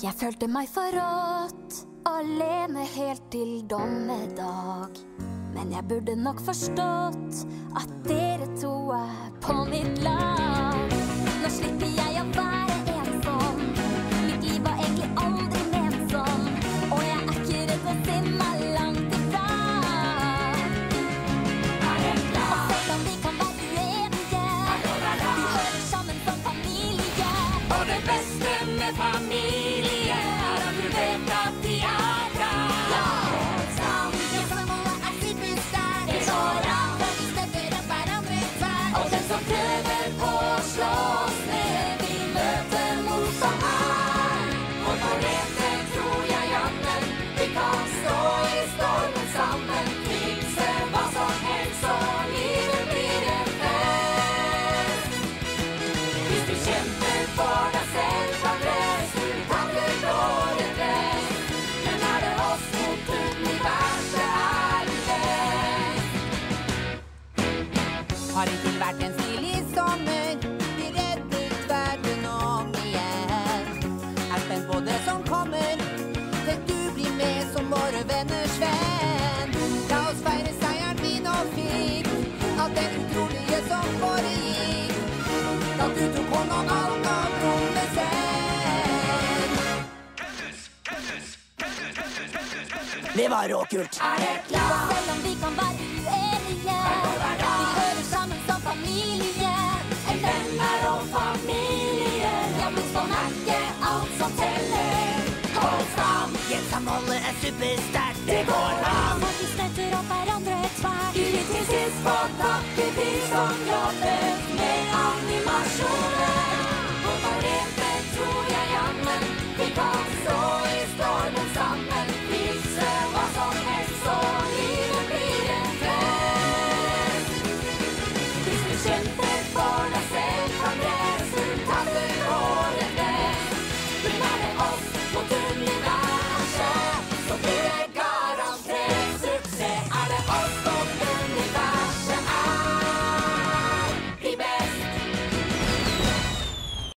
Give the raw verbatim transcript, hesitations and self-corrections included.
Jeg følte meg forrådt, alene helt til dommedag. Men jeg burde nok forstått at dere to er på mitt lag. Nå slipper jeg å være ensom. Mitt liv var egentlig aldri ment sånn. Og jeg er ikke redd for å se meg langt ifra. Og selv om vi kan være uenige, vi hører sammen som familie. Og det beste med familie er at du vet at de er bra. Og den som prøver på å slå oss ned, vi møter motstand her. Og på dette tror jeg jammen vi kan stå i stormen sammen. Fikse hva som helst, så livet blir en fest. Hvis du kjemper for deg selv, kan resten takler våre best. Men er det oss mot universet, er vi best. Har hittil vært en stilig sommer, vi reddet verden om igjen. Er spent på det som kommer, tenk du blir med som våre venners venn. La oss feire seieren vi nå fikk, alt det utrolige som foregikk. Da du tok hånd om alt av rommet selv. Det var råkult. Er det klart? Selv om vi kan være uenige, vi hører sammen som familie. En venn er og familie. Ja, men sånn er